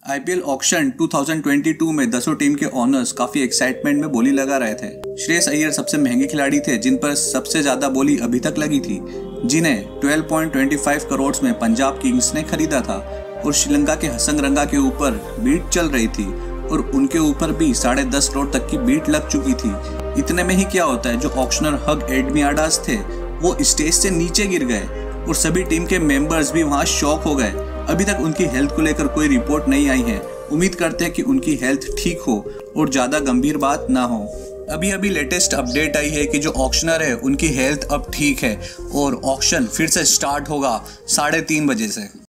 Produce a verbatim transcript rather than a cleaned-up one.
IPL auction दो हज़ार बाईस में दसों टीम के ओनर्स काफी एक्साइटमेंट में बोली लगा रहे थे। श्रेयस अय्यर सबसे महंगे खिलाड़ी थे जिन पर सबसे ज्यादा बोली अभी तक लगी थी, जिन्हें बारह पॉइंट दो पाँच करोड़ में पंजाब किंग्स ने खरीदा था और श्रीलंका के हसंग रंगा के ऊपर बीट चल रही थी और उनके ऊपर भी साढ़े दस करोड़ तक की बीट लग चुकी थी। इतने में ही क्या होता है, जो ऑक्शनर हग एडमियाडास थे वो स्टेज से नीचे गिर गए और सभी टीम के मेंबर्स भी वहां शॉक हो गए। अभी तक उनकी हेल्थ को लेकर कोई रिपोर्ट नहीं आई है। उम्मीद करते हैं कि उनकी हेल्थ ठीक हो और ज्यादा गंभीर बात ना हो। अभी अभी लेटेस्ट अपडेट आई है कि जो ऑक्शनर है उनकी हेल्थ अब ठीक है और ऑक्शन फिर से स्टार्ट होगा साढ़े तीन बजे से।